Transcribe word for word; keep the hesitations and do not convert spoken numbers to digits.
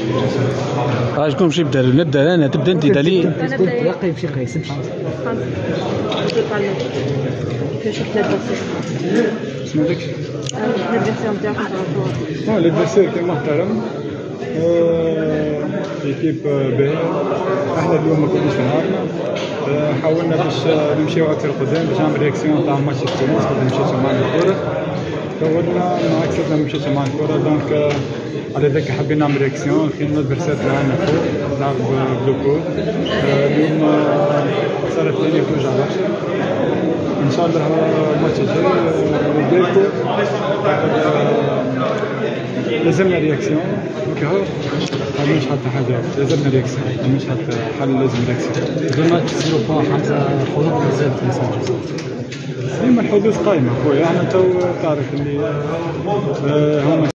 اه شكون باش يبدا؟ نبدا انا، تبدا انت دالي. انا نبدا يا يمشي قيس يمشي كيفاش شفت الادفيرسير؟ شنو داكشي؟ الادفيرسير نتاعكم اه الادفيرسير كان محترم، ايكيب باهي. احنا اليوم ما كناش في نهارنا، حاولنا باش نمشيو اكثر قدام باش نعمل رياكسيون تاع ماتش تونس قبل مشيتو معنا الكره. حاولنا نعكس لما مشيتو معنا الكره، دونك على ذاك حابين نعمل رياكسيون. كاين الادفيرسير تاعنا فوق لعب بلوكو، اليوم صار الثاني خروج على العشرة. ان شاء الله الماتش الجاي نديركو لازمنا رياكسيون. كهو مش حتى حاجه، لازمنا رياكسيون، مش حتى حل، لازم رياكسيون. دو ماتش صفر بوان خمسة حظوظ مازال خمسة. ديما الحظوظ قايمه خويا، احنا تو تعرف اللي هما